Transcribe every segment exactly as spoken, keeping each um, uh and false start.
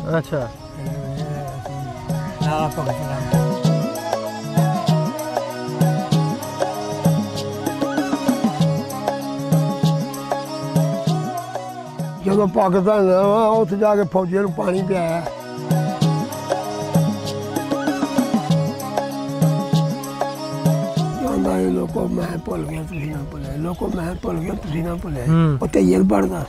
अच्छा नाला भगत राम जो पाकिस्तान उत्थे जाके फौजियों को पानी पियाया लोगों मैं भुल गया तुसी ना भुले लोगों मैं भुल गया तुसी ना भुले वो तैयर पढ़दा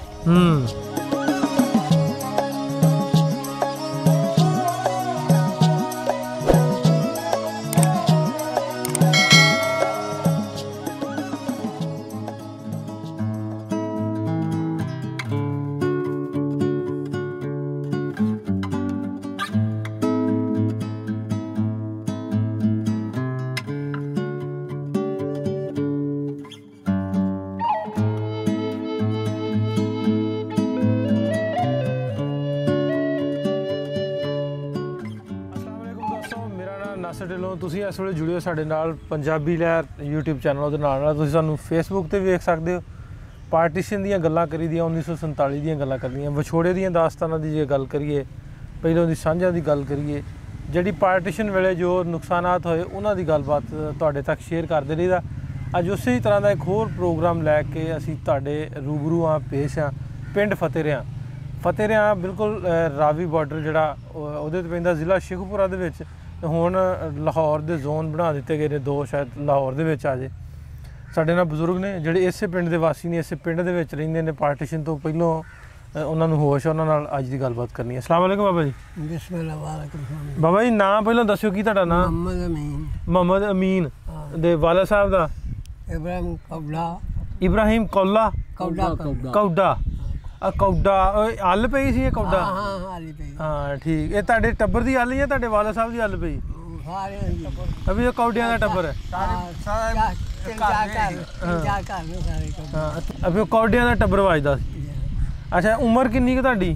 ਢਿੱਲੋਂ ਤੁਸੀਂ ਇਸ ਵੇਲੇ ਜੁੜਿਓ ਸਾਡੇ ਨਾਲ ਪੰਜਾਬੀ ਲਹਿਰ YouTube ਚੈਨਲ ਉਹਦੇ ਨਾਲ ਨਾਲ ਤੁਸੀਂ ਸਾਨੂੰ Facebook ਤੇ ਵੇਖ ਸਕਦੇ ਹੋ। ਪਾਰਟੀਸ਼ਨ ਦੀਆਂ ਗੱਲਾਂ ਕਰੀਦੀਆਂ ਉੱਨੀ ਸੌ ਸੰਤਾਲੀ ਦੀਆਂ ਗੱਲਾਂ ਕਰਦੀਆਂ ਵਿਛੋੜੇ ਦੀਆਂ ਦਾਸਤਾਨਾਂ ਦੀ ਜੇ ਗੱਲ ਕਰੀਏ ਪਹਿਲਾਂ ਦੀ ਸਾਂਝਾਂ ਦੀ ਗੱਲ ਕਰੀਏ ਜਿਹੜੀ ਪਾਰਟੀਸ਼ਨ ਵੇਲੇ ਜੋ ਨੁਕਸਾਨਾਤ ਹੋਏ ਉਹਨਾਂ ਦੀ ਗੱਲਬਾਤ ਤੁਹਾਡੇ ਤੱਕ ਸ਼ੇਅਰ ਕਰਦੇ ਰਹੀਦਾ। ਅੱਜ ਉਸੇ ਤਰ੍ਹਾਂ ਦਾ ਇੱਕ ਹੋਰ ਪ੍ਰੋਗਰਾਮ ਲੈ ਕੇ ਅਸੀਂ ਤੁਹਾਡੇ ਰੂਬਰੂ ਆ ਪੇਸ਼ ਆ ਪਿੰਡ ਫਤਿਹਰਿਆਂ ਫਤਿਹਰਿਆਂ ਬਿਲਕੁਲ ਰਾਵੀ ਬਾਰਡਰ ਜਿਹੜਾ ਉਹਦੇ 'ਤੇ ਪੈਂਦਾ ਜ਼ਿਲ੍ਹਾ ਸ਼ੇਖੂਪੁਰਾ ਦੇ ਵਿੱਚ ਹੁਣ ਲਾਹੌਰ ਦੇ ਜ਼ੋਨ ਬਣਾ ਦਿੱਤੇ ਗਏ ਨੇ ਦੋ ਸ਼ਾਇਦ ਲਾਹੌਰ ਦੇ ਵਿੱਚ ਆ ਜੇ ਸਾਡੇ ਨਾਲ ਬਜ਼ੁਰਗ ਨੇ ਜਿਹੜੇ ਇਸੇ ਪਿੰਡ ਦੇ ਵਾਸੀ ਨੇ ਇਸੇ ਪਿੰਡ ਦੇ ਵਿੱਚ ਰਹਿੰਦੇ ਨੇ ਪਾਰਟੀਸ਼ਨ ਤੋਂ ਪਹਿਲਾਂ ਉਹਨਾਂ ਨੂੰ ਹੋਸ਼ ਉਹਨਾਂ ਨਾਲ ਅੱਜ ਦੀ ਗੱਲਬਾਤ ਕਰਨੀ ਹੈ। ਅਸਲਾਮ ਵਾਲੇਕੁਮ ਬਾਬਾ ਜੀ। ਬਿਸਮਿਲ੍ਲਾ ਵਾਲੇਕੁਮ ਬਾਬਾ ਜੀ ਨਾਂ ਪਹਿਲਾਂ ਦੱਸਿਓ ਕੀ ਤੁਹਾਡਾ ਨਾਂ? ਮੁਹੰਮਦ ਅਮੀਨ। ਮੁਹੰਮਦ ਅਮੀਨ ਦੇ ਵਾਲਾ ਸਾਹਿਬ ਦਾ? ਇਬਰਾਹਿਮ ਕੌਡਾ। ਇਬਰਾਹਿਮ ਕੌਲਾ ਕੌਡਾ ਕੌਡਾ ਆ ਕੌਡਾ ਹੱਲ ਪਈ ਸੀ ਇਹ ਕੌਡਾ? ਹਾਂ ਹਾਂ ਹੱਲ ਪਈ। ਹਾਂ ਠੀਕ। ਇਹ ਤੁਹਾਡੇ ਟੱਬਰ ਦੀ ਹੱਲ ਜਾਂ ਤੁਹਾਡੇ ਵਾਲਾ ਸਾਹਿਬ ਦੀ ਹੱਲ ਪਈ? ਸਾਰੇ ਅਭੀ ਇਹ ਕੌਡਿਆਂ ਦਾ ਟੱਬਰ ਹੈ ਸਾਰੇ ਤਿੰਨ ਚਾਰ ਘਰ ਤਿੰਨ ਚਾਰ ਘਰ ਨੇ ਸਾਰੇ ਕੌਡੇ। ਹਾਂ ਅਭੀ ਕੌਡਿਆਂ ਦਾ ਟੱਬਰ ਵੱਜਦਾ ਸੀ। ਅੱਛਾ ਉਮਰ ਕਿੰਨੀ ਕੁ ਤੁਹਾਡੀ?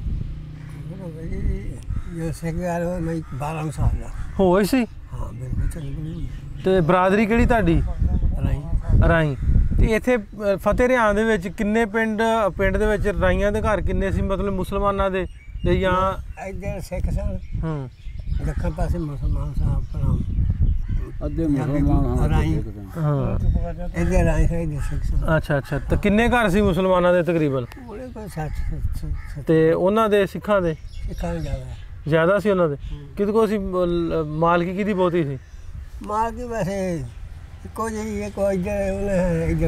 ਜੋ ਸਿੱਖਿਆ ਮੈਂ ਬਾਰਾਂ ਸਾਲ ਦਾ ਹੋਏ ਸੀ। ਹਾਂ ਬਿਲਕੁਲ ਚੰਗੀ। ਤੇ ਬਰਾਦਰੀ ਕਿਹੜੀ ਤੁਹਾਡੀ? ਰਾਈ। ਰਾਈ। ਤੇ ਇੱਥੇ ਫਤਿਹਰਿਆਂ ਦੇ ਵਿੱਚ ਕਿੰਨੇ ਪਿੰਡ ਪਿੰਡ ਦੇ ਵਿੱਚ ਰਾਈਆਂ ਦੇ ਘਰ ਕਿੰਨੇ ਸੀ ਮਤਲਬ ਮੁਸਲਮਾਨਾਂ ਦੇ ਤੇ ਜਾਂ ਇੱਧਰ ਸਿੱਖ ਸਨ? ਹੂੰ ਦੱਖਣ ਪਾਸੇ ਮੁਸਲਮਾਨ ਸਾਹਿਬ ਆਪਣਾ ਅੱਧੇ ਮੁਸਲਮਾਨ ਰਾਈ। ਹਾਂ ਇੱਧਰ ਰਾਈ ਹੈ ਇੱਧਰ ਸਿੱਖ ਸਨ। ਅੱਛਾ ਅੱਛਾ ਤੇ ਕਿੰਨੇ ਘਰ ਸੀ ਮੁਸਲਮਾਨਾਂ ਦੇ ਤਕਰੀਬਨ? ਉਹਦੇ ਕੋਲ ਸੱਠ। ਤੇ ਤੇ ਉਹਨਾਂ ਦੇ ਸਿੱਖਾਂ ਦੇ? ਸਿੱਖਾਂ ਦੇ ਜ਼ਿਆਦਾ ਜ਼ਿਆਦਾ ਸੀ ਉਹਨਾਂ ਦੇ। ਕਿਹਦੇ ਕੋਲ ਸੀ ਮਾਲਕੀ ਕਿਹਦੀ ਬਹੁਤੀ ਸੀ? ਮਾਲਕੀ ਵੈਸੇ ਇੱਕੋ ਜਿਹੀ ਹੈ ਕੋਈ ਇੱਧਰ ਉਹਨੇ ਇੱਧਰ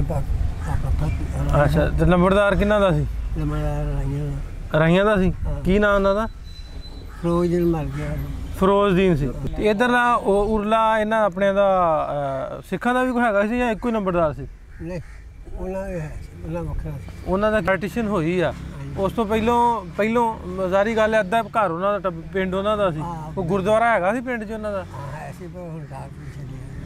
ਪਾ। ਅੱਛਾ ਤੇ ਨੰਬਰਦਾਰ ਕਿਹਨਾਂ ਦਾ ਸੀ? ਨੰਬਰਦਾਰ ਰਾਈਆਂ ਦਾ। ਰਾਈਆਂ ਦਾ ਸੀ। ਕੀ ਨਾਂ ਉਹਨਾਂ ਦਾ? ਫਿਰੋਜ਼ਦੀਨ ਮਰ ਗਿਆ। ਫਿਰੋਜ਼ਦੀਨ ਸੀ। ਤੇ ਇੱਧਰਲਾ ਉਰਲਾ ਇਹਨਾਂ ਆਪਣਿਆਂ ਦਾ ਸਿੱਖਾਂ ਦਾ ਵੀ ਕੋਈ ਹੈਗਾ ਸੀ ਜਾਂ ਇੱਕੋ ਹੀ ਨੰਬਰਦਾਰ ਸੀ? ਨਹੀਂ ਉਹਨਾਂ ਦੇ ਹੈ ਉਹਨਾਂ ਵੱਖਰਾ ਸੀ। ਉਹਨਾਂ ਦਾ ਪਾਰਟੀਸ਼ਨ ਹੋਈ ਆ ਉਸ ਤੋਂ ਪਹਿਲੋਂ ਪਹਿਲੋਂ ਜ਼ਾਰੀ ਗੱਲ ਹੈ ਅੱਧਾ ਘਰ ਉਹਨਾਂ ਦਾ ਪਿੰਡ ਉਹਨਾਂ ਦਾ ਸੀ। ਉਹ ਗੁਰਦੁਆਰਾ ਹੈਗਾ ਸੀ ਪਿੰਡ 'ਚ ਉਹਨਾਂ ਦਾ? ਹਾਂ ਹੈ ਸੀ ਪਰ ਹੁਣ ਘਰ ਪਿੱਛੇ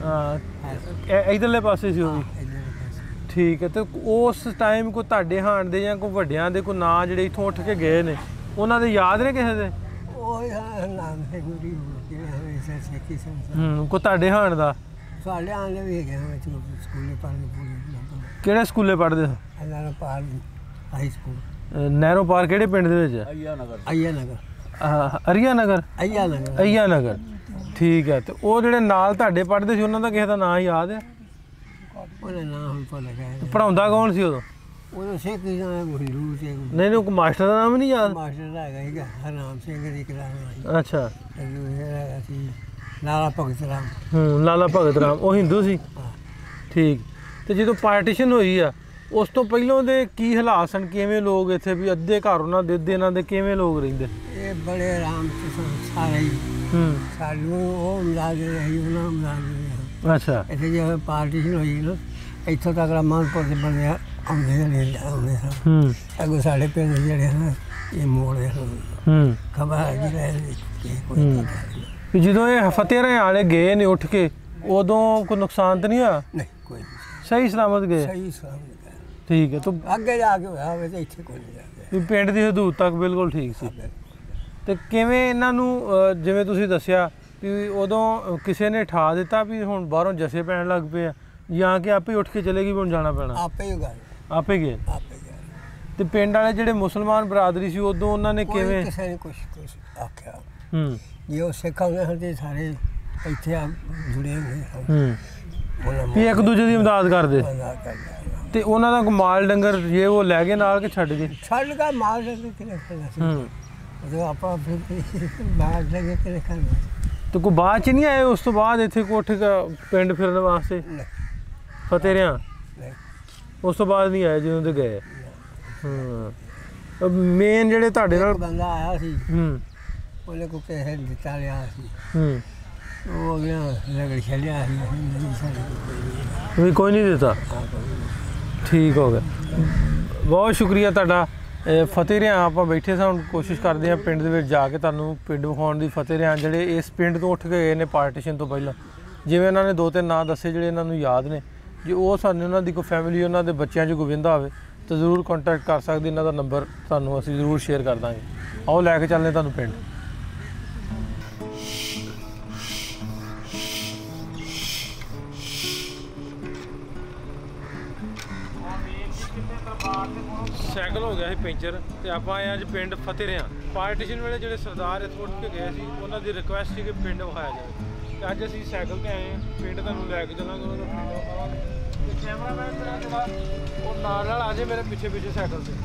ਹਾਂ ਇਧਰਲੇ ਪਾਸੇ ਸੀ ਉਹ ਵੀ। ਠੀਕ ਹੈ। ਤੇ ਉਸ ਟਾਈਮ ਕੋਈ ਤੁਹਾਡੇ ਹਾਣ ਦੇ ਜਾਂ ਕੋਈ ਵੱਡਿਆਂ ਦੇ ਕੋਈ ਨਾਂ ਜਿਹੜੇ ਇੱਥੋਂ ਉੱਠ ਕੇ ਗਏ ਨੇ ਉਹਨਾਂ ਦੇ ਯਾਦ ਨੇ ਕਿਸੇ ਦੇ? ਉਹ ਨਾਮ ਹੈ ਗੁਰੀ ਜਿਹੜੇ ਸਿੱਖੀ ਸਨ। ਹੂੰ ਕੋਈ ਤੁਹਾਡੇ ਹਾਣ ਦਾ? ਸਾਡੇ ਆਂਦੇ ਵੀ ਹੈਗੇ ਵਿੱਚ ਸਕੂਲੇ ਪੜ੍ਹਦੇ ਪੂਰੇ। ਕਿਹੜੇ ਸਕੂਲੇ ਪੜ੍ਹਦੇ ਹੋ? ਨਹਿਰੋ ਪਾਰ ਹਾਈ ਸਕੂਲ। ਨਹਿਰੋ ਪਾਰ ਕਿਹੜੇ ਪਿੰਡ ਦੇ ਵਿੱਚ? ਅਈਆ ਨਗਰ। ਅਈਆ ਨਗਰ। ਅਰੀਆ ਨਗਰ। ਅਈਆ ਨਗਰ। ਅਈਆ ਨਗਰ। ਠੀਕ ਹੈ। ਤੇ ਉਹ ਜਿਹੜੇ ਨਾਲ ਤੁਹਾਡੇ ਪੜ੍ਹਦੇ ਸੀ ਉਹਨਾਂ ਦਾ ਕਿਸੇ ਦਾ ਨਾਂ ਯਾਦ ਹੈ? ਉਹਦਾ ਨਾਂ ਹੁਣ ਭੁੱਲ ਗਿਆ। ਪੜ੍ਹਾਉਂਦਾ ਕੌਣ ਸੀ ਉਦੋਂ? ਉਦੋਂ ਸਿੱਖ ਹਿੰਦੂ ਸੀ। ਨਹੀਂ ਨਹੀਂ ਕੋਈ ਮਾਸਟਰ ਦਾ ਨਾਮ ਨਹੀਂ ਯਾਦ? ਮਾਸਟਰ ਦਾ ਹੈਗਾ ਸੀਗਾ ਹਰਨਾਮ ਸਿੰਘ ਦੀ ਕਲਾਸ। ਅੱਛਾ ਅਸੀਂ ਲਾਲਾ ਭਗਤ ਰਾਮ। ਹੂੰ ਲਾਲਾ ਭਗਤ ਰਾਮ ਉਹ ਹਿੰਦੂ ਸੀ। ਠੀਕ। ਤੇ ਜਦੋਂ ਪਾਰਟੀਸ਼ਨ ਹੋਈ ਆ ਉਸ ਤੋਂ ਪਹਿਲਾਂ ਦੇ ਕੀ ਹਾਲਾਤ ਸਨ? ਕਿਵੇਂ ਲੋਕ ਇੱਥੇ ਵੀ ਅੱਧੇ ਘਰ ਉਹਨਾਂ ਦੇ ਅੱਧੇ ਇਹਨਾਂ ਦੇ ਕਿਵੇਂ ਲੋਕ ਰਹਿੰਦੇ? ਇਹ ਬੜੇ ਆਰਾਮ ਸਾਰੇ ਹੀ। ਹੂੰ ਸਾਨੂੰ ਉਹ ਮਿਲਾ ਦੇ ਰਹੀ ਉਹਨਾਂ ਨੂੰ ਮਿਲਾ ਦੇ ਰਹੇ। ਅੱਛਾ ਇੱਥੇ ਜਦੋਂ ਪਾਰਟੀਸ਼ਨ ਹੋਈ ਨਾ ਇੱਥੋਂ ਤੱਕ ਮਾਨਪੁਰ ਦੇ ਬੰਦੇ ਆਉਂਦੇ ਨੇ ਆਉਂਦੇ ਸਨ। ਹੂੰ ਅੱਗੋਂ ਸਾਡੇ ਪਿੰਡ ਜਿਹੜੇ ਹਨ ਇਹ ਮੋੜੇ ਹਨ। ਹੂੰ ਖਬਰ ਹੈਗੀ ਰਹੇ। ਜਦੋਂ ਇਹ ਫਤਿਹਰਿਆਂ ਵਾਲੇ ਗਏ ਨੇ ਉੱਠ ਕੇ ਉਦੋਂ ਕੋਈ ਨੁਕਸਾਨ ਤਾਂ ਨਹੀਂ ਹੋਇਆ? ਨਹੀਂ ਕੋਈ ਨਹੀਂ ਸਹੀ ਸਲਾਮਤ ਗਏ? ਸਹੀ ਸਲਾਮਤ। ਠੀਕ ਹੈ। ਤੂੰ ਅੱਗੇ ਜਾ ਕੇ ਹੋਇਆ ਹੋਵੇ ਤਾਂ ਇੱਥੇ ਕੋਈ ਨਹੀਂ ਜਾ ਕੇ ਪਿੰਡ ਦੀ ਹਦੂਦ ਤੱਕ ਬਿਲਕੁਲ ਠੀਕ ਸੀ। ਤੇ ਕਿਵੇਂ ਇਹਨਾਂ ਨੂੰ ਜਿਵੇਂ ਤੁਸੀਂ ਦੱਸਿਆ ਵੀ ਉਦੋਂ ਕਿਸੇ ਨੇ ਠਾ ਦਿੱਤਾ ਵੀ ਹੁਣ ਬਾਹਰੋਂ ਜੱਸੇ ਪੈਣ ਲੱਗ ਪਏ ਆ ਜਾਂ ਕਿ ਆਪੇ ਉੱਠ ਕੇ ਚਲੇ ਗਈ ਹੁਣ ਜਾਣਾ ਪੈਣਾ? ਆਪੇ ਹੀ ਗਏ। ਆਪੇ ਗਏ। ਆਪੇ ਗਏ। ਤੇ ਪਿੰਡ ਵਾਲੇ ਜਿਹੜੇ ਮੁਸਲਮਾਨ ਬਰਾਦਰੀ ਸੀ ਉਦੋਂ ਉਹਨਾਂ ਨੇ ਕੋਈ ਕਿਵੇਂ ਕਿਸੇ ਨੇ ਕੁਛ ਕੁਛ ਆਖਿਆ ਹੂੰ ਜੇ ਉਹ ਸਿੱਖ ਹੁੰਦੇ ਹਨ ਤੇ ਸਾਰੇ ਇੱਥੇ ਆ ਜੁੜੇ ਹੋਏ ਸਨ ਹੂੰ ਉਹਨਾਂ ਵੀ ਇੱਕ ਦੂਜੇ ਦੀ ਇਮਦਾਦ ਕਰਦੇ ਮਦਦ ਕਰਦੇ ਤੇ ਉਹਨਾਂ ਦਾ ਕੋਈ ਮਾਲ ਡੰਗਰ ਜੇ ਉਹ ਲੈ ਗਏ ਨਾਲ ਕਿ ਛੱਡ ਗਏ ਛੱਡ ਕੇ ਮਾਰ ਦੇ ਕੇ ਰੱਖਣਾ ਸੀ ਹੂੰ ਉਹ ਆਪਾਂ ਫਿਰ ਬਾਹਰ ਲੱਗੇ ਕੇ ਰੱਖਣਾ ਤੇ ਕੋਈ ਬਾਅਦ ਚ ਨਹੀਂ ਆਏ ਉਸ ਤੋਂ ਬਾਅਦ ਇੱਥੇ ਕੋਠੇ ਪਿੰਡ ਫਿਰਨ ਵਾਸਤੇ ਫਤਿਹ ਰਿਆਂ ਨਹੀਂ ਉਸ ਤੋਂ ਬਾਅਦ ਨਹੀਂ ਆਏ ਜਦੋਂ ਤੇ ਗਏ ਹਾਂ ਮੇਨ ਜਿਹੜੇ ਤੁਹਾਡੇ ਇੱਕ ਨਾਲ ਬੰਦਾ ਆਇਆ ਸੀ ਹੂੰ ਉਹਨੇ ਕੋ ਪੈਸੇ ਦਿੱਤਾ ਲਿਆ ਸੀ ਹੂੰ ਉਹ ਗਿਆ ਰਗੜ ਛੱਡਿਆ ਸੀ ਨਹੀਂ ਸਾਡੇ ਵੀ ਕੋਈ ਨਹੀਂ ਦਿੱਤਾ ਠੀਕ ਹੋ ਗਿਆ ਬਹੁਤ ਸ਼ੁਕਰੀਆ ਤੁਹਾਡਾ ਇਹ ਫਤਿਹ ਰਿਆਂ ਆਪਾਂ ਬੈਠੇ ਸਾਂ ਹੁਣ ਕੋਸ਼ਿਸ਼ ਕਰਦੇ ਹਾਂ ਪਿੰਡ ਦੇ ਵਿੱਚ ਜਾ ਕੇ ਤੁਹਾਨੂੰ ਪਿੰਡ ਵਿਖਾਉਣ ਦੀ ਫਤਿਹ ਰਿਆਂ ਜਿਹੜੇ ਇਸ ਪਿੰਡ ਤੋਂ ਉੱਠ ਕੇ ਗਏ ਨੇ ਪਾਰਟੀਸ਼ਨ ਤੋਂ ਪਹਿਲਾਂ ਜਿਵੇਂ ਇਹਨਾਂ ਨੇ ਦੋ ਤਿੰਨ ਨਾਂ ਦੱਸੇ ਜਿਹੜੇ ਇਹਨਾਂ ਨੂੰ ਯਾਦ ਨੇ ਜੇ ਉਹ ਸਾਨੂੰ ਉਹਨਾਂ ਦੀ ਕੋਈ ਫੈਮਿਲੀ ਉਹਨਾਂ ਦੇ ਬੱਚਿਆਂ 'ਚ ਗੋਬਿੰਦਾ ਹੋਵੇ ਤਾਂ ਜ਼ਰੂਰ ਕੰਟੈਕਟ ਕਰ ਸਕਦੇ ਇਹਨਾਂ ਦਾ ਨੰਬਰ ਤੁਹਾਨੂੰ ਅਸੀਂ ਜ਼ਰੂਰ ਸ਼ੇਅਰ ਕਰ ਦਾਂਗੇ ਆਓ ਲੈ ਕੇ ਚੱਲਦੇ ਤੁਹਾਨੂੰ ਪਿੰਡ ਸਾਈਕਲ ਹੋ ਗਿਆ ਸੀ ਪੈਂਚਰ ਤੇ ਆਪਾਂ ਆਏ ਅੱਜ ਪਿੰਡ ਫਤਿਹ ਰਿਆਂ ਪਾਰਟੀਸ਼ਨ ਵੇਲੇ ਜਿਹੜੇ ਸਰਦਾਰ ਇੱਥੋਂ ਉੱਠ ਕੇ ਗਏ ਸੀ ਉਹਨਾਂ ਦੀ ਰਿਕੁਐਸਟ ਸੀ ਕਿ ਪਿੰਡ ਵਿਖਾਇਆ ਜਾਵੇ ਤੇ ਅੱਜ ਅਸੀਂ ਸਾਈਕਲ ਤੇ ਆਏ ਹਾਂ ਪਿੰਡ ਤੁਹਾਨੂੰ ਲੈ ਕੇ ਚੱਲਾਂਗੇ ਉਹਨਾਂ ਦਾ ਪਿੰਡ ਵਿਖਾਵਾਂਗੇ ਤੇ ਕੈਮਰਾਮੈਨ ਮੇਰਾ ਜਿਹੜਾ ਉਹ ਨਾਲ ਨਾਲ ਆ ਜਾਏ ਮੇਰੇ ਪਿੱਛੇ ਪਿੱਛੇ ਸਾਈਕਲ ਤੇ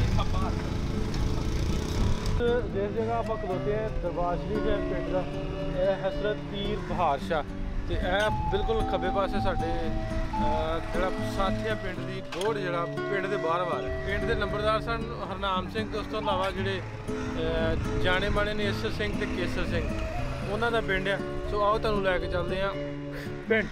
ਜਿਸ ਜਗ੍ਹਾ ਆਪਾਂ ਖਲੋਤੇ ਹਾਂ ਦਰਬਾਰ ਸ਼ਰੀਫ ਹੈ ਪਿੰਡ ਦਾ ਇਹ ਹਜ਼ਰਤ ਪੀਰ ਬਹਾਰ ਸ਼ਾਹ ਤੇ ਇਹ ਬਿਲਕੁਲ ਖੱਬੇ ਪਾਸੇ ਸਾਡੇ ਜਿਹੜਾ ਸਾਥੀਆ ਪਿੰਡ ਦੀ ਗੋੜ ਜਿਹੜਾ ਪਿੰਡ ਦੇ ਬਾਹਰ ਬਾਹਰ ਪਿੰਡ ਦੇ ਨੰਬਰਦਾਰ ਸਨ ਹਰਨਾਮ ਸਿੰਘ ਉਸ ਤੋਂ ਇਲਾਵਾ ਜਿਹੜੇ ਜਾਣੇ ਮਾਣੇ ਨੇ ਈਸਰ ਸਿੰਘ ਤੇ ਕੇਸਰ ਸਿੰਘ ਉਹਨਾਂ ਦਾ ਪਿੰਡ ਆ ਸੋ ਆਓ ਤੁਹਾਨੂੰ ਲੈ ਕੇ ਚੱਲਦੇ ਆ ਪਿੰਡ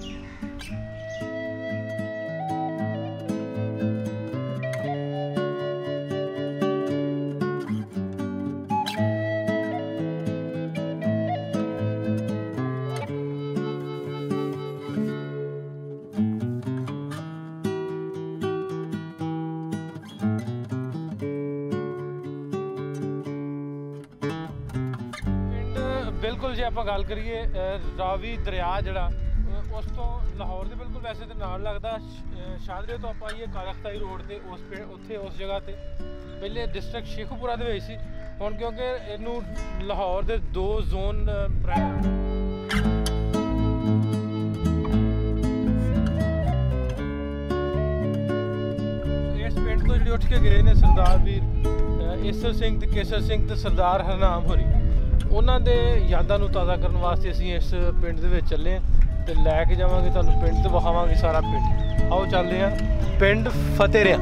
ਬਿਲਕੁਲ ਜੇ ਆਪਾਂ ਗੱਲ ਕਰੀਏ ਰਾਵੀ ਦਰਿਆ ਜਿਹੜਾ ਉਸ ਤੋਂ ਲਾਹੌਰ ਦੇ ਬਿਲਕੁਲ ਵੈਸੇ ਤੇ ਨਾਲ ਲੱਗਦਾ ਸ਼ਾਦਰੇ ਤੋਂ ਆਪਾਂ ਆਈਏ ਕਾਰਖਤਾਈ ਰੋਡ ਤੇ ਉਸ ਉੱਥੇ ਉਸ ਜਗ੍ਹਾ ਤੇ ਪਹਿਲੇ ਡਿਸਟ੍ਰਿਕਟ ਸ਼ੇਖੂਪੁਰਾ ਦੇ ਵਿੱਚ ਸੀ ਹੁਣ ਕਿਉਂਕਿ ਇਹਨੂੰ ਲਾਹੌਰ ਦੇ ਦੋ ਜ਼ੋਨ ਇਸ ਪਿੰਡ ਤੋਂ ਜਿਹੜੇ ਉੱਠ ਕੇ ਗਏ ਨੇ ਸਰਦਾਰ ਵੀਰ ਈਸਰ ਸਿੰਘ ਤੇ ਕੇਸਰ ਸਿੰਘ ਤੇ ਸਰਦਾਰ ਹਰਨਾਮ ਹੋਰੀ ਉਹਨਾਂ ਦੇ ਯਾਦਾਂ ਨੂੰ ਤਾਜ਼ਾ ਕਰਨ ਵਾਸਤੇ ਅਸੀਂ ਇਸ ਪਿੰਡ ਦੇ ਵਿੱਚ ਚੱਲੇ ਹਾਂ ਤੇ ਲੈ ਕੇ ਜਾਵਾਂਗੇ ਤੁਹਾਨੂੰ ਪਿੰਡ ਤੇ ਵਿਖਾਵਾਂਗੇ ਸਾਰਾ ਪਿੰਡ ਆਓ ਚੱਲਦੇ ਹਾਂ ਪਿੰਡ ਫਤਿਹ ਰਿਆਂ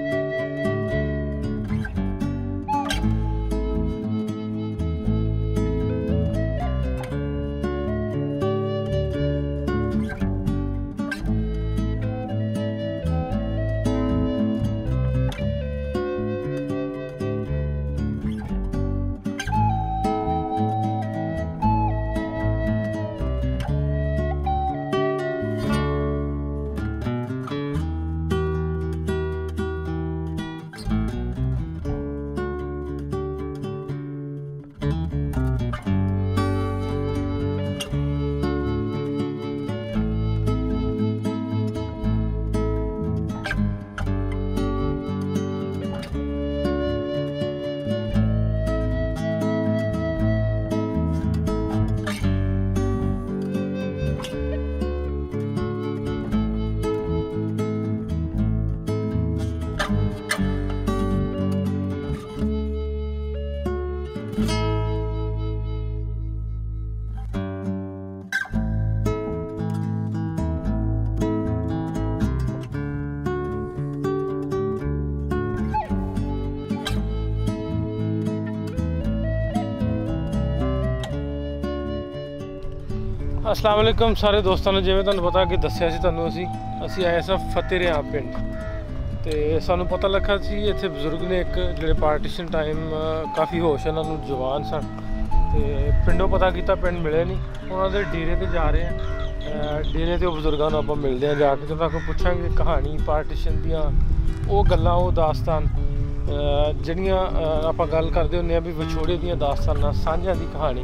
अस्सलाम वालेकुम सारे दोस्तों ने जिवें तुहानूं पता कि दस्सिया सी तुहानूं असी असी आए सां फतेह रियां पिंड ते सानूं पता लगा सी इत्थे बजुर्ग ने एक जिहड़े पार्टीशन टाइम काफ़ी होश इन्हां नूं जवान सन ते पिंडों पता कीता पिंड मिले नहीं उन्हां दे डेरे ते जा रहे हैं डेरे ते बजुर्गां नूं आपां मिलदे हां जाके ते उन्हां कोल पुछांगे कहानी पार्टीशन दियां ओह गल्लां ओह दास्तान ਜਿਹੜੀਆਂ ਆਪਾਂ ਗੱਲ ਕਰਦੇ ਹੁੰਦੇ ਆ ਵੀ ਵਿਛੋੜੇ ਦੀਆਂ ਦਾਸਤਾਨਾਂ ਸਾਂਝਾਂ ਦੀ ਕਹਾਣੀ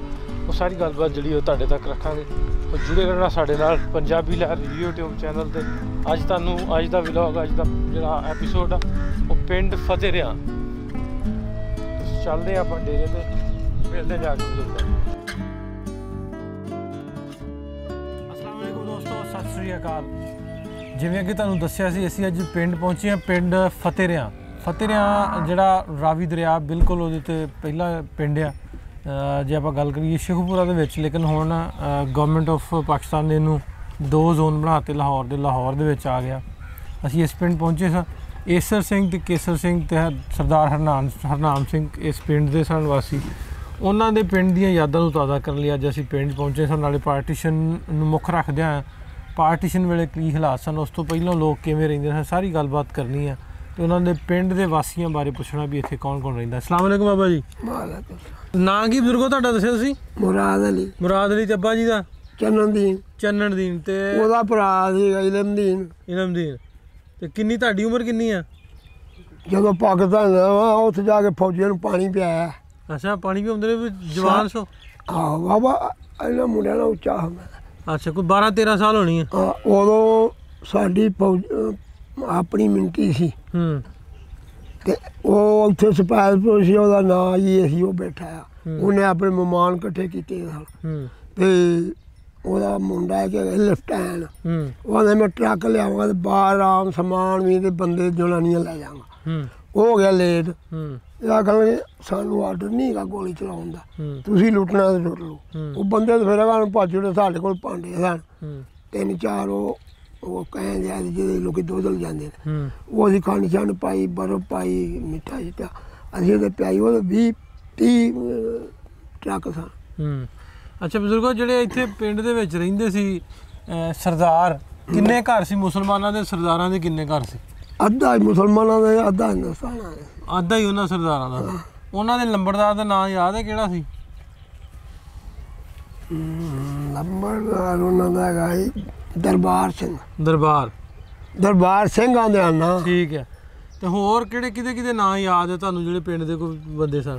ਉਹ ਸਾਰੀ ਗੱਲਬਾਤ ਜਿਹੜੀ ਉਹ ਤੁਹਾਡੇ ਤੱਕ ਰੱਖਾਂਗੇ। ਉਹ ਜੁੜੇ ਰਹਿਣਾ ਸਾਡੇ ਨਾਲ ਪੰਜਾਬੀ ਲਹਿਰ YouTube ਚੈਨਲ 'ਤੇ। ਅੱਜ ਤੁਹਾਨੂੰ ਅੱਜ ਦਾ ਵਲੌਗ, ਅੱਜ ਦਾ ਜਿਹੜਾ ਐਪੀਸੋਡ ਆ ਉਹ ਪਿੰਡ ਫਤਿਹਰਿਆਂ। ਚੱਲਦੇ ਆਪਾਂ ਡੇਰੇ 'ਤੇ, ਮਿਲਦੇ ਜਾ ਕੇ ਬਜ਼ੁਰਗਾਂ। ਅਸਲਾਮ ਵਾਲੇਕੁਮ ਦੋਸਤੋ, ਸਤਿ ਸ਼੍ਰੀ ਅਕਾਲ। ਜਿਵੇਂ ਕਿ ਤੁਹਾਨੂੰ ਦੱਸਿਆ ਸੀ, ਅਸੀਂ ਅੱਜ ਪਿੰਡ ਪਹੁੰਚੇ ਹਾਂ, ਪਿੰਡ ਫਤਿਹਰਿਆਂ। ਫਤਿਹਰਿਆਂ ਜਿਹੜਾ ਰਾਵੀ ਦਰਿਆ ਬਿਲਕੁਲ ਉਹਦੇ 'ਤੇ ਪਹਿਲਾ ਪਿੰਡ ਆ। ਜੇ ਆਪਾਂ ਗੱਲ ਕਰੀਏ ਸ਼ੇਖੂਪੁਰਾ ਦੇ ਵਿੱਚ, ਲੇਕਿਨ ਹੁਣ ਗਵਰਨਮੈਂਟ ਆਫ ਪਾਕਿਸਤਾਨ ਨੇ ਇਹਨੂੰ ਦੋ ਜ਼ੋਨ ਬਣਾ ਤੇ ਲਾਹੌਰ ਦੇ ਲਾਹੌਰ ਦੇ ਵਿੱਚ ਆ ਗਿਆ। ਅਸੀਂ ਇਸ ਪਿੰਡ ਪਹੁੰਚੇ ਸਾਂ। ਏਸਰ ਸਿੰਘ ਤੇ ਕੇਸਰ ਸਿੰਘ ਤੇ ਸਰਦਾਰ ਹਰਨਾਮ ਹਰਨਾਮ ਸਿੰਘ ਇਸ ਪਿੰਡ ਦੇ ਸਨ ਵਾਸੀ। ਉਹਨਾਂ ਦੇ ਪਿੰਡ ਦੀਆਂ ਯਾਦਾਂ ਨੂੰ ਤਾਜ਼ਾ ਕਰਨ ਲਈ ਅੱਜ ਅਸੀਂ ਪਿੰਡ ਪਹੁੰਚੇ ਸਾਂ। ਨਾਲੇ ਪਾਰਟੀਸ਼ਨ ਨੂੰ ਮੁੱਖ ਰੱਖਦਿਆਂ ਹੋਇਆ ਪਾਰਟੀਸ਼ਨ ਵੇਲੇ ਕੀ ਹਾਲਾਤ ਸਨ, ਉਸ ਤੋਂ ਪਹਿਲਾਂ ਲੋਕ ਕਿਵੇਂ ਰਹਿੰਦੇ ਸਨ, ਸਾਰੀ ਗੱਲਬਾਤ ਕਰਨੀ ਆ ਤੇ ਉਹਨਾਂ ਦੇ ਪਿੰਡ ਦੇ ਵਾਸੀਆਂ ਬਾਰੇ ਪੁੱਛਣਾ ਵੀ ਇੱਥੇ ਕੌਣ ਕੌਣ ਰਹਿੰਦਾ। ਅਸਲਾਮ ਵਾਲੇਕੁਮ ਬਾਬਾ ਜੀ। ਨਾਂ ਕੀ ਬਜ਼ੁਰਗੋ ਤੁਹਾਡਾ ਦੱਸਿਆ ਤੁਸੀਂ? ਮੁਰਾਦ ਅਲੀ। ਮੁਰਾਦ ਅਲੀ। ਤੇ ਅੱਬਾ ਜੀ ਦਾ? ਚੰਨਨਦੀਨ। ਚੰਨਨਦੀਨ। ਤੇ ਉਹਦਾ ਭਰਾ ਸੀ ਇਲਮਦੀਨ। ਇਲਮਦੀਨ। ਤੇ ਕਿੰਨੀ ਤੁਹਾਡੀ ਉਮਰ ਕਿੰਨੀ ਆ? ਜਦੋਂ ਪਾਕਿਸਤਾਨ ਉੱਥੇ ਜਾ ਕੇ ਫੌਜੀਆਂ ਨੂੰ ਪਾਣੀ ਪਿਆਇਆ। ਅੱਛਾ, ਪਾਣੀ ਪਿਆਉਂਦੇ ਨੇ? ਜਵਾਨ ਸੋ? ਆਹੋ ਬਾਬਾ, ਇਹਨਾਂ ਮੁੰਡਿਆਂ ਨਾਲ ਉੱਚਾ ਹੁੰਦਾ। ਅੱਛਾ, ਕੋਈ ਬਾਰਾਂ ਤੇਰਾਂ ਸਾਲ ਹੋਣੀ ਆ। ਉਦੋਂ ਸਾਡੀ ਫੌਜ ਆਪਣੀ ਮਿੰਟੀ ਸੀ। ਹੂੰ। ਤੇ ਉਹ ਉੱਥੇ ਸਪੈਸ਼ਲ ਸੀ, ਉਹਦਾ ਨਾਂ ਜੀ ਅਸੀਂ ਉਹ ਬੈਠਾ ਆ। ਉਹਨੇ ਆਪਣੇ ਮਹਿਮਾਨ ਇਕੱਠੇ ਕੀਤੇ ਸਨ। ਹੂੰ। ਤੇ ਉਹਦਾ ਮੁੰਡਾ ਹੈ ਕਿ ਲੈਫਟੈਨ। ਹੂੰ। ਉਹਨੇ ਮੈਂ ਟਰੱਕ ਲਿਆਵਾਂਗਾ ਤੇ ਬਾਹਰ ਆਮ ਸਮਾਨ ਵੀ ਤੇ ਬੰਦੇ ਜਨਾਨੀਆਂ ਲੈ ਜਾਵਾਂਗਾ। ਹੂੰ। ਹੋ ਗਿਆ ਲੇਟ। ਹੂੰ। ਇਹ ਕਹਿੰਦੇ ਸਾਨੂੰ ਆਰਡਰ ਨਹੀਂ ਹੈਗਾ ਗੋਲੀ ਚਲਾਉਣ ਦਾ, ਹੂੰ। ਤੁਸੀਂ ਲੁੱਟਣਾ ਤੇ ਲੁੱਟ ਲਓ। ਹੂੰ। ਉਹ ਬੰਦੇ ਤੇ ਫਿਰ ਉਹਨਾਂ ਭੱਜ ਜਿਹੜੇ ਸਾਡੇ ਕੋਲ ਭਾਂਡੇ ਸਨ, ਹੂੰ। ਤਿੰਨ ਚਾਰ ਉਹ ਉਹ ਕਹਿੰਦੇ ਆ ਜਿਹਦੇ ਲੋਕੀ ਦੋਦਲ ਜਾਂਦੇ ਨੇ। ਹੂੰ। ਉਹ ਅਸੀਂ ਖੰਡ ਛੰਡ ਪਾਈ, ਬਰਫ਼ ਪਾਈ, ਮਿੱਠਾ ਸ਼ਿੱਠਾ ਅਸੀਂ ਉਹਦੇ ਪਿਆਈ। ਉਹਦੇ ਵੀਹ ਤੀਹ ਟਰੱਕ ਸਨ। ਹੂੰ। ਅੱਛਾ ਬਜ਼ੁਰਗੋ, ਜਿਹੜੇ ਇੱਥੇ ਪਿੰਡ ਦੇ ਵਿੱਚ ਰਹਿੰਦੇ ਸੀ ਸਰਦਾਰ, ਕਿੰਨੇ ਘਰ ਸੀ? ਮੁਸਲਮਾਨਾਂ ਦੇ ਸਰਦਾਰਾਂ ਦੇ ਕਿੰਨੇ ਘਰ ਸੀ? ਅੱਧਾ ਮੁਸਲਮਾਨਾਂ ਦਾ, ਅੱਧਾ ਹਿੰਦੁਸਤਾਨਾਂ ਦਾ। ਅੱਧਾ ਹੀ ਉਹਨਾਂ ਸਰਦਾਰਾਂ ਦਾ। ਉਹਨਾਂ ਦੇ ਲੰਬੜਦਾਰ ਦਾ ਨਾਂ ਯਾਦ ਹੈ ਕਿਹੜਾ ਸੀ? ਲੰਬੜਦਾਰ ਉਹਨਾਂ ਦਾ ਹੈਗਾ ਸੀ ਦਰਬਾਰ ਸਿੰਘ। ਦਰਬਾਰ ਦਰਬਾਰ ਸਿੰਘ ਆਂਦੇ ਹਨ ਨਾ। ਠੀਕ ਹੈ। ਤੇ ਹੋਰ ਕਿਹੜੇ ਕਿਹਦੇ ਕਿਹਦੇ ਨਾਂ ਯਾਦ ਹੈ ਤੁਹਾਨੂੰ ਜਿਹੜੇ ਪਿੰਡ ਦੇ ਕੋਈ ਬੰਦੇ ਸਨ?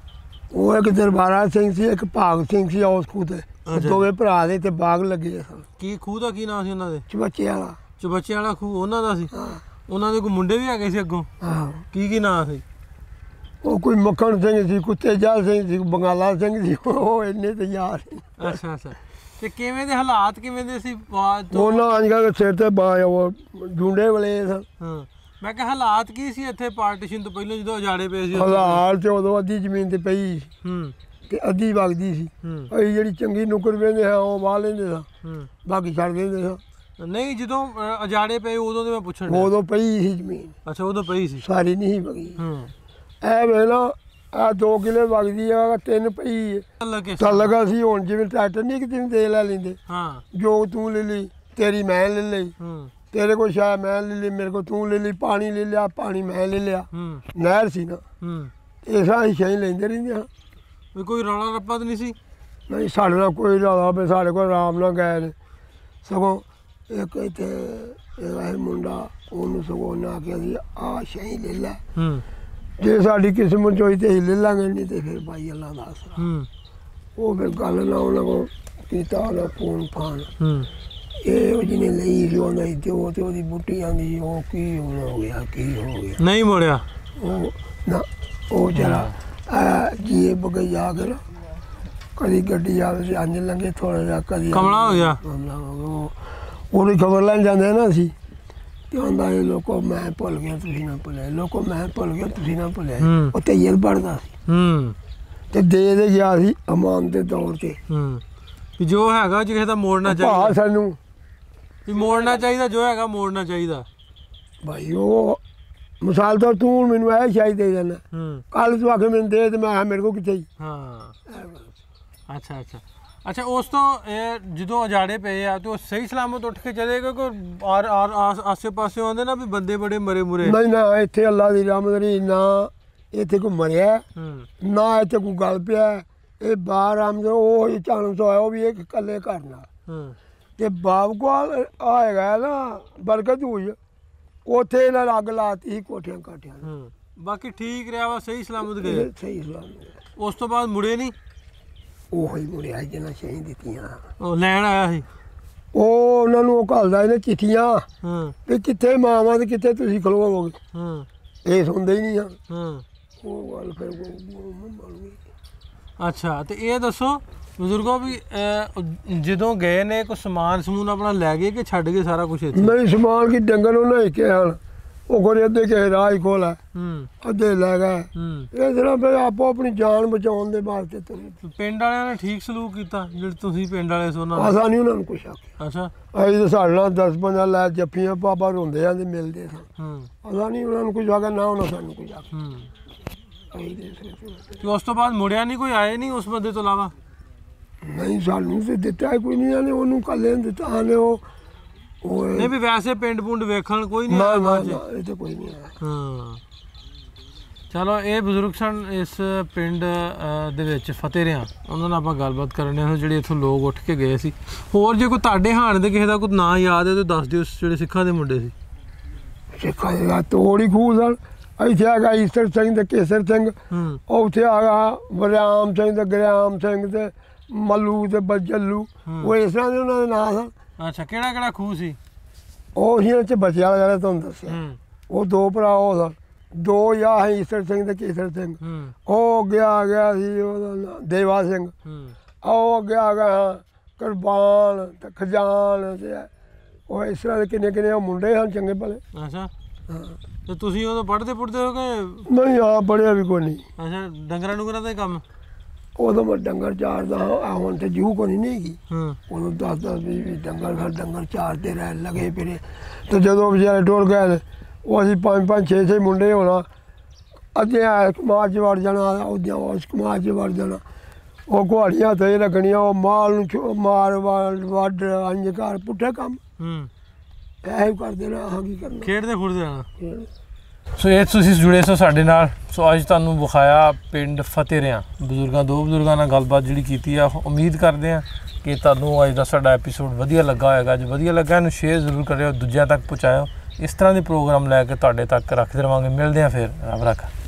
ਉਹ ਇੱਕ ਦਰਬਾਰਾ ਸਿੰਘ ਸੀ, ਇੱਕ ਭਾਗ ਸਿੰਘ ਸੀ। ਉਸ ਖੂਹ ਤੇ ਦੋਵੇਂ ਭਰਾ ਦੇ ਤੇ ਬਾਗ ਲੱਗੇ ਸਨ। ਕੀ ਖੂਹ ਦਾ ਕੀ ਨਾਂ ਸੀ ਉਹਨਾਂ ਦੇ? ਚਬੱਚੇ ਵਾਲਾ। ਚਬੱਚੇ ਵਾਲਾ ਖੂਹ ਉਹਨਾਂ ਦਾ ਸੀ। ਉਹਨਾਂ ਦੇ ਕੋਈ ਮੁੰਡੇ ਵੀ ਹੈਗੇ ਸੀ ਅੱਗੋਂ? ਹਾਂ। ਕੀ ਕੀ ਨਾਂ ਸੀ? ਉਹ ਕੋਈ ਮੱਖਣ ਸਿੰਘ ਸੀ, ਕੁੱਤੇ ਜਾਲ ਸਿੰਘ ਸੀ, ਬੰਗਾਲਾ ਸਿੰਘ ਸੀ। ਉਹ ਇੰਨੇ ਤੇ ਯਾਰ। ਅੱਛਾ ਅੱਛਾ। ਤੇ ਕਿਵੇਂ ਦੇ ਹਾਲਾਤ ਕਿਵੇਂ ਦੇ ਸੀ? ਉਹਨਾਂ ਅੱਜ ਕੱਲ੍ਹ ਸਿਰ ਤੇ ਬਾ ਉਹ ਜੁੰਡੇ ਵਾਲੇ ਸਨ। ਹਾਂ, ਮੈਂ ਕਿਹਾ ਹਾਲਾਤ ਕੀ ਸੀ ਇੱਥੇ ਪਾਰਟੀਸ਼ਨ ਤੋਂ ਪਹਿਲਾਂ ਜਦੋਂ ਉਜਾੜੇ ਪਏ ਸੀ? ਹਾਲਾਤ ਤੇ ਉਦੋਂ ਅੱਧੀ ਜ਼ਮੀਨ ਤੇ ਪਈ ਹੂੰ ਤੇ ਅੱਧੀ ਵਗਦੀ ਸੀ। ਹੂੰ। ਅਸੀਂ ਜਿਹੜੀ ਚੰਗੀ ਨੁਕਰ ਵੇਂਦੇ ਹਾਂ ਉਹ ਵਾਹ ਲੈਂਦੇ ਸਾਂ, ਹੂੰ। ਬਾਕੀ ਛੱਡ ਦਿੰਦੇ ਸਾਂ। ਨਹੀਂ, ਜਦੋਂ ਉਜਾੜੇ ਪਏ ਉਦੋਂ ਤੇ ਮੈਂ ਪੁੱਛਣ ਡਿਆ। ਉਦੋਂ ਪਈ ਸੀ ਜ਼ਮੀਨ। ਅੱਛਾ, ਉਦੋਂ ਪਈ ਸੀ, ਸਾਰੀ ਨਹੀਂ ਵਗੀ। ਹੂੰ। ਇਹ ਵੇਖ ਲਾ, ਆ ਦੋ ਕਿੱਲੇ ਵਗਦੀ ਆ, ਤਿੰਨ ਪਈ ਤਾਂ ਲਗਾ ਸੀ। ਹੁਣ ਜਿਵੇਂ ਟਰੈਕਟਰ ਨਹੀਂ ਕਿਤੇ ਦੇ ਲੈ ਲੈਂਦੇ। ਹਾਂ। ਜੋ ਤੂੰ ਲੈ ਲਈ, ਤੇਰੀ ਮੈਂ ਲੈ ਲਈ। ਹੂੰ। ਤੇਰੇ ਕੋਲ ਸ਼ਾਇਦ ਮੈਂ ਲੈ ਲਈ, ਮੇਰੇ ਕੋਲ ਤੂੰ ਲੈ ਲਈ। ਪਾਣੀ ਲੈ ਲਿਆ, ਪਾਣੀ ਮੈਂ ਲੈ ਲਿਆ। ਹੂੰ। ਨਹਿਰ ਸੀ ਨਾ। ਹੂੰ। ਇਸਾਂ ਹੀ ਸ਼ਾਈ ਲੈਂਦੇ ਰਹਿੰਦੇ ਹਾਂ। ਵੀ ਕੋਈ ਰੌਲਾ ਰੱਪਾ ਤਾਂ ਨਹੀਂ ਸੀ? ਨਹੀਂ, ਸਾਡੇ ਨਾਲ ਕੋਈ ਰੌਲਾ ਵੀ ਸਾਡੇ ਕੋਲ ਆਰਾਮ ਨਾਲ ਗਏ ਨੇ। ਸਗੋਂ ਇੱਕ ਇੱਥੇ ਇਹ ਮੁੰਡਾ, ਉਹਨੂੰ ਸਗੋਂ ਨਾ ਕਿ ਅਸੀਂ ਆਹ ਸ਼ਾਈ ਲੈ ਲੈ। ਹੂੰ। ਜੇ ਸਾਡੀ ਕਿਸਮਤ ਹੋਈ ਤੇ ਅਸੀਂ ਲੈ ਲਾਂਗੇ, ਨਹੀਂ ਤੇ ਫਿਰ ਭਾਈ ਅੱਲਾ ਦਾ ਆਸਰਾ। ਹੂੰ। ਉਹ ਫਿਰ ਗੱਲ ਨਾ ਉਹਨਾਂ ਕੋਲ ਕੀਤਾ, ਉਹਦਾ ਫੋਨ ਫਾਨ। ਹੂੰ। ਇਹ ਉਹ ਜਿਹਨੇ ਲਈ ਸੀ ਉਹਨਾਂ ਦੀ, ਉਹ ਤੇ ਉਹਦੀ ਬੁੱਟੀ ਆਉਂਦੀ ਸੀ। ਉਹ ਕੀ ਹੋ ਗਿਆ, ਕੀ ਹੋ ਗਿਆ? ਨਹੀਂ ਮੁੜਿਆ ਉਹ ਨਾ, ਉਹ ਜਰਾ ਜੀਏ ਬਗੇ ਜਾ ਕੇ ਕਦੀ ਗੱਡੀ ਆਵੇ ਤੇ ਅੰਜ ਲੰਗੇ ਥੋੜਾ ਜਿਹਾ, ਕਦੀ ਕਮਲਾ ਹੋ ਗਿਆ। ਕਮਲਾ ਹੋ ਗਿਆ। ਉਹ ਉਹਦੀ ਖਬਰ ਲੈਣ ਜਾਂਦੇ ਨਾ ਅਸੀਂ, ਤੇ ਆਉਂਦਾ ਇਹ ਲੋਕੋ ਮੈਂ ਭੁੱਲ ਗਿਆ ਤੁਸੀਂ ਨਾ ਭੁੱਲਿਆ, ਲੋਕੋ ਮੈਂ ਭੁੱਲ ਗਿਆ ਤੁਸੀਂ ਨਾ ਭੁੱਲਿਆ। ਉਹ ਤੈਯਰ ਪੜਦਾ ਸੀ। ਹੂੰ। ਤੇ ਦੇ ਦੇ ਗਿਆ ਸੀ ਅਮਾਨ ਦੇ ਤੌਰ ਤੇ। ਹੂੰ। ਵੀ ਜੋ ਹੈਗਾ ਜੇ ਕਿਸੇ ਦਾ ਮੋੜਨਾ ਚਾਹੀਦਾ। ਭਾ ਸਾਨੂੰ ਵੀ ਮੋੜਨਾ ਚਾਹੀਦਾ, ਜੋ ਹੈਗਾ ਮੋੜਨਾ ਚਾਹੀਦਾ ਭਾਈ। ਉਹ ਮਿਸਾਲ ਤਾਂ ਤੂੰ ਮੈਨੂੰ ਇਹ ਸ਼ਾਇਦ ਦੇ ਦੇਣਾ। ਹੂੰ। ਕੱਲ ਤੂੰ ਆਖੇ ਮੈਨੂੰ ਦੇ ਤੇ ਮੈਂ ਆ ਮੇਰੇ ਕੋਲ ਕਿੱਥੇ ਹੀ। ਹਾਂ। ਅੱਛਾ ਅੱਛਾ ਅੱਛਾ। ਉਸ ਤੋਂ ਇਹ ਜਦੋਂ ਉਜਾੜੇ ਪਏ ਆ ਤੇ ਉਹ ਸਹੀ ਸਲਾਮਤ ਉੱਠ ਕੇ ਚਲੇ ਗਏ? ਕੋਈ ਆਰ ਆਰ ਆਸੇ ਪਾਸੇ ਆਉਂਦੇ ਨਾ ਵੀ ਬੰਦੇ ਬੜੇ ਮਰੇ ਮੁਰੇ? ਨਹੀਂ ਨਾ, ਇੱਥੇ ਅੱਲਾ ਦੀ ਰਹਿਮਤ ਰਹੀ ਨਾ, ਇੱਥੇ ਕੋਈ ਮਰਿਆ ਨਾ, ਇੱਥੇ ਕੋਈ ਗੱਲ ਪਿਆ। ਇਹ ਬਾਹਰ ਆਮ ਉਹ ਚਾਨਸ ਹੋਇਆ, ਉਹ ਵੀ ਇੱਕ ਇਕੱਲੇ ਘਰ ਨਾਲ। ਤੇ ਬਾਬ ਕੋਲ ਆਏਗਾ ਨਾ ਬਰਕਤ ਹੋਈ, ਉੱਥੇ ਇਹਨਾਂ ਅੱਗ ਲਾਤੀ ਸੀ ਕੋਠਿਆਂ ਕਾਠਿਆਂ ਨੂੰ। ਬਾਕੀ ਠੀਕ ਰਿਹਾ ਵਾ, ਸਹੀ ਸਲਾਮਤ ਗਏ? ਸਹੀ ਸਲਾਮਤ। ਉਸ ਤੋਂ ਬਾਅਦ ਮੁੜੇ ਨਹੀਂ? ਉਹ ਹੀ ਮੁੜਿਆ ਜਿਹਨਾਂ ਛੇ ਦਿੱਤੀਆਂ ਉਹ ਲੈਣ ਆਇਆ ਸੀ ਉਹ ਉਹਨਾਂ ਨੂੰ ਉਹ ਘੱਲਦਾ ਇਹਨੇ ਚਿੱਠੀਆਂ ਹਾਂ ਵੀ ਕਿੱਥੇ ਮਾਵਾਂ ਤੇ ਕਿੱਥੇ ਤੁਸੀਂ ਖਲੋਵੋਗੇ ਹਾਂ ਇਹ ਸੁਣਦੇ ਹੀ ਨਹੀਂ ਆ ਹਾਂ ਉਹ ਗੱਲ ਫਿਰ ਬਣ ਗਈ। ਅੱਛਾ ਤੇ ਇਹ ਦੱਸੋ ਬਜ਼ੁਰਗੋ ਵੀ ਅਹ, ਜਦੋਂ ਗਏ ਨੇ ਕੋਈ ਸਮਾਨ ਸਮੂਨ ਆਪਣਾ ਲੈ ਗਏ ਕਿ ਛੱਡ ਗਏ ਸਾਰਾ ਕੁਝ ਇੱਥੇ ਨਹੀਂ ਸਮਾਨ ਕੀ ਡੰਗਰ ਉਹਨਾਂ ਹੀ ਕਿਹਾ ਹਨ ਉਹ ਕੋਰੇ ਅੱਧੇ ਕਿਸੇ ਰਾਹ ਖੋਲਾ ਹੂੰ ਅੱਧੇ ਲੈ ਗਏ ਹੂੰ ਇਹ ਤਰ੍ਹਾਂ ਫਿਰ ਆਪੋ ਆਪਣੀ ਜਾਨ ਬਚਾਉਣ ਦੇ ਵਾਸਤੇ ਤੁਰੇ ਪਿੰਡ ਵਾਲਿਆਂ ਨੇ ਠੀਕ ਸਲੂਕ ਕੀਤਾ ਜਿਹੜੇ ਤੁਸੀਂ ਪਿੰਡ ਵਾਲੇ ਸੋ ਉਹਨਾਂ ਆਸਾਂ ਨਹੀਂ ਉਹਨਾਂ ਨੂੰ ਕੁਛ ਆਖਿਆ ਅੱਛਾ ਅਸੀਂ ਤਾਂ ਸਾਡੇ ਨਾਲ ਦਸ ਪੰਜਾਹ ਲੈ ਜੱਫੀਆਂ ਪਾਪਾ ਰੋਂਦੇ ਆਂ ਤੇ ਮਿਲਦੇ ਸਨ ਹੂੰ ਆਸਾਂ ਨਹੀਂ ਉਹਨਾਂ ਨੂੰ ਕੁਝ ਆਖਿਆ ਨਾ ਉਹਨਾਂ ਸਾਨੂੰ ਕੁਝ ਆਖਿਆ ਹੂੰ ਅਸੀਂ ਤੇ ਸਿਰਫ- ਤੇ ਉਸ ਤੋਂ ਬਾਅਦ ਮੁੜਿਆ ਨਹੀਂ ਕੋਈ ਆਏ ਨਹੀਂ ਉਸ ਬੰਦੇ ਤੋਂ ਇਲਾਵਾ ਨਹੀਂ ਸਾਨੂੰ ਤੇ ਦਿੱਤਾ ਹੀ ਕੋਈ ਨਹੀਂ ਆਨੇ ਉਹਨੂੰ ਕੱਲੇ ਦਿੱਤਾ ਆਨੇ ਉਹ ਉਹ ਨਹੀਂ ਵੀ ਵੈਸੇ ਪਿੰਡ ਪੁੰਡ ਵੇਖਣ ਕੋਈ ਨਹੀਂ ਨਾ ਆਇਆ ਨਾ ਬਾਅਦ 'ਚ? ਨਾ, ਇਹ ਤਾਂ ਕੋਈ ਨਹੀਂ ਆਇਆ ਹਾਂ ਚਲੋ ਇਹ ਬਜ਼ੁਰਗ ਸਨ ਇਸ ਪਿੰਡ ਅ, ਦੇ ਵਿੱਚ ਫਤਿਹ ਰਿਆਂ ਉਹਨਾਂ ਨਾਲ ਆਪਾਂ ਗੱਲਬਾਤ ਕਰਨੀ ਆ ਜਿਹੜੇ ਇੱਥੋਂ ਲੋਕ ਉੱਠ ਕੇ ਗਏ ਸੀ ਹੋਰ ਜੇ ਕੋਈ ਤੁਹਾਡੇ ਹਾਣ ਦੇ ਕਿਸੇ ਦਾ ਕੋਈ ਨਾਂ ਯਾਦ ਹੈ ਤਾਂ ਦੱਸ ਦਿਓ ਜਿਹੜੇ ਸਿੱਖਾਂ ਦੇ ਮੁੰਡੇ ਸੀ ਸਿੱਖਾਂ ਦਾ ਤੋੜੀ ਖੂਹ ਸਨ ਇੱਥੇ ਆ ਗਿਆ ਈਸਰ ਸਿੰਘ ਤੇ ਕੇਸਰ ਸਿੰਘ ਹੂੰ ਉਹ ਉੱਥੇ ਆ ਗਿਆ ਵਰਿਆਮ ਸਿੰਘ ਤੇ ਗਰਿਆਮ ਸਿੰਘ ਤੇ ਮੱਲੂ ਤੇ ਬੱਜਲੂ ਉਹ ਇਸ ਤਰ੍ਹਾਂ ਦੇ ਉਹਨਾਂ ਦੇ ਨਾਂ ਸਨ ਅੱਛਾ ਕਿਹੜਾ ਕਿਹੜਾ ਖੂਹ ਸੀ ਉਹ ਹੀ ਚ ਬਚਿਆ ਵਾਲਾ ਜਿਹੜਾ ਤੁਹਾਨੂੰ ਦੱਸਿਆ ਹੂੰ ਉਹ ਦੋ ਭਰਾ ਉਹ ਸਨ ਦੋ ਯਾ ਹੈ ਈਸਰ ਸਿੰਘ ਤੇ ਕੇਸਰ ਸਿੰਘ ਹੂੰ ਉਹ ਗਿਆ ਗਿਆ ਸੀ ਉਹਦਾ ਨਾਂ ਦੇਵਾ ਸਿੰਘ ਹੂੰ ਉਹ ਗਿਆ ਗਿਆ ਕੁਰਬਾਨ ਤੇ ਖਜਾਨ ਤੇ ਉਹ ਇਸ ਤਰ੍ਹਾਂ ਦੇ ਕਿੰਨੇ ਕਿੰਨੇ ਉਹ ਮੁੰਡੇ ਹਨ ਚੰਗੇ ਭਲੇ ਅੱਛਾ ਹਾਂ ਤੇ ਤੁਸੀਂ ਉਦੋਂ ਪੜ੍ਹਦੇ ਪੁੜਦੇ ਹੋ ਕਿ ਨਹੀਂ ਆ ਪੜਿਆ ਵੀ ਕੋਈ ਨਹੀਂ ਅੱਛਾ ਡੰਗਰਾਂ ਡੁੰਗਰਾਂ ਦਾ ਹੀ ਕੰਮ ਉਦੋਂ ਮੈਂ ਡੰਗਰ ਚਾਰਦਾ ਹਾਂ ਹੁਣ ਤੇ ਜੂ ਕੋਈ ਨਹੀਂ ਹੈਗੀ ਹੂੰ ਉਦੋਂ ਦਸ ਦਸ ਵੀਹ ਵੀਹ ਡੰਗਰ ਘਰ ਡੰਗਰ ਚਾਰਦੇ ਰਹਿਣ ਲੱਗੇ ਫਿਰੇ ਤੇ ਜਦੋਂ ਵਿਚਾਰੇ ਟੁਰ ਗਏ ਨੇ, ਉਹ ਅਸੀਂ ਪੰਜ ਪੰਜ ਛੇ ਛੇ ਮੁੰਡੇ ਹੋਣਾ ਅੱਧੇ ਆ ਕਮਾਦ 'ਚ ਵੜ ਜਾਣਾ ਉਹਦੀਆਂ ਉਸ ਕਮਾਦ 'ਚ ਵੜ ਜਾਣਾ ਉਹ ਘੋੜੀਆਂ ਤੇ ਲੱਗਣੀਆਂ ਉਹ ਮਾਲ ਨੂੰ ਛੋ- ਮਾਰ ਵੱਢ ਵੱਢ ਅੰਜ ਘਰ ਪੁੱਠੇ ਕੰਮ ਹੂੰ ਇਹ ਹੀ ਕਰਦੇ ਨਾ ਆਹ ਕੀ ਕਰਨਾ ਖੇਡਦੇ ਖੁਰਦੇ ਰਹਿਣਾ ਫਿਰ ਸੋ ਇਹ ਤੁਸੀਂ ਜੁੜੇ ਸੋ ਸਾਡੇ ਨਾਲ ਸੋ ਅੱਜ ਤੁਹਾਨੂੰ ਵਿਖਾਇਆ ਪਿੰਡ ਫਤਿਹ ਰਿਆਂ ਬਜ਼ੁਰਗਾਂ ਦੋ ਬਜ਼ੁਰਗਾਂ ਨਾਲ ਗੱਲਬਾਤ ਜਿਹੜੀ ਕੀਤੀ ਆ ਉਮੀਦ ਕਰਦੇ ਆ ਕਿ ਤੁਹਾਨੂੰ ਅੱਜ ਦਾ ਸਾਡਾ ਐਪੀਸੋਡ ਵਧੀਆ ਲੱਗਾ ਹੋਏਗਾ ਜੇ ਵਧੀਆ ਲੱਗਾ ਇਹਨੂੰ ਸ਼ੇਅਰ ਜ਼ਰੂਰ ਕਰਿਓ ਦੂਜਿਆਂ ਤੱਕ ਪਹੁੰਚਾਇਓ ਇਸ ਤਰ੍ਹਾਂ ਦੇ ਪ੍ਰੋਗਰਾਮ ਲੈ ਕੇ ਤੁਹਾਡੇ ਤੱਕ ਰੱਖਦੇ ਰਵਾਂਗੇ ਮਿਲਦੇ ਆ ਫਿਰ ਰੱਬ ਰੱਖਾ